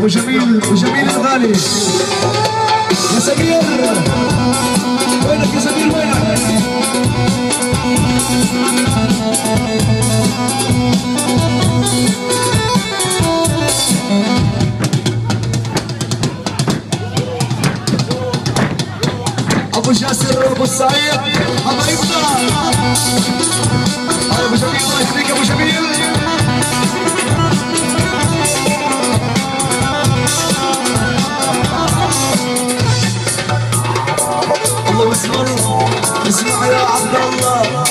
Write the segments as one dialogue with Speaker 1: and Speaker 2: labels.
Speaker 1: ابو جميل وجميل الغالي يا سمير، وينك يا سمير وينك؟ ابو جاسر ابو السعيد حبايبنا ابو جميل، الله يخليك ابو جميل. الله اسمع يا عبد الله.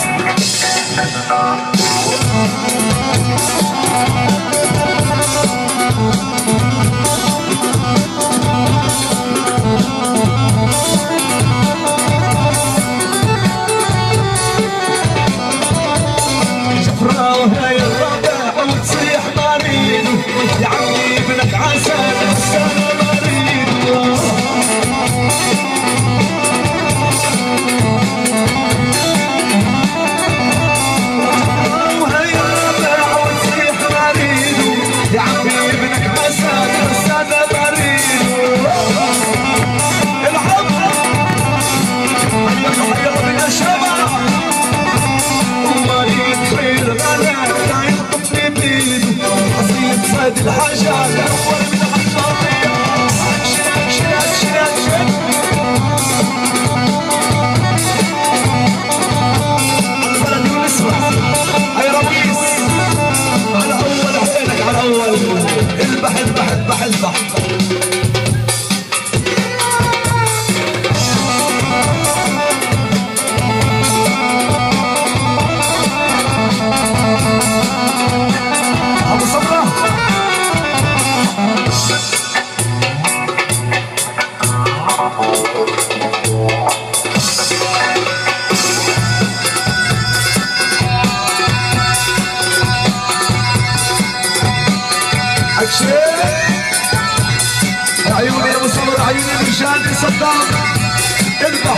Speaker 1: جفرة وهاي الربع وتصيح مريض يا عمي ابنك عسل السنة مريض. الحاجة الأول من الحصانية شنك شنك شنك شنك البلد ونسمع هاي رئيس على أول عينك على أول اذبح اذبح اذبح اذبح. أبو صبرة عيوني يا ابو صبر، عيوني مشان صدام اذبح.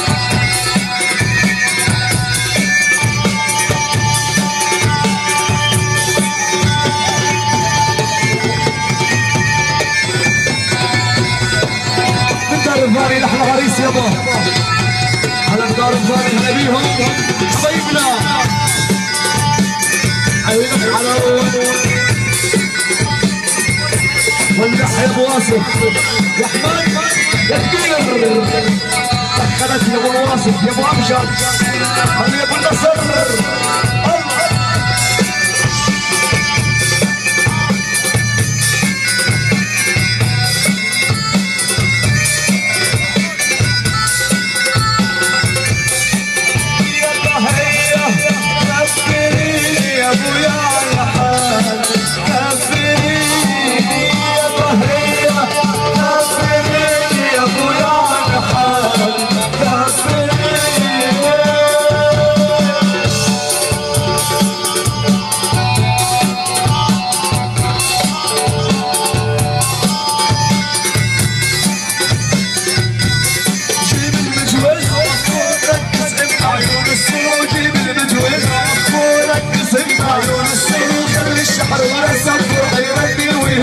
Speaker 1: من دار الفاري نحن غريس يابا، على دار الفاري هلا بيهم حبايبنا. عيونك على ولح يا ابو واصف يا حماد يا كبير، دخلت يا ابو واصف يا ابو امجد يا ابو النصر.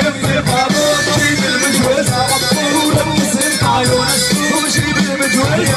Speaker 1: عيون السوق جيب المجوز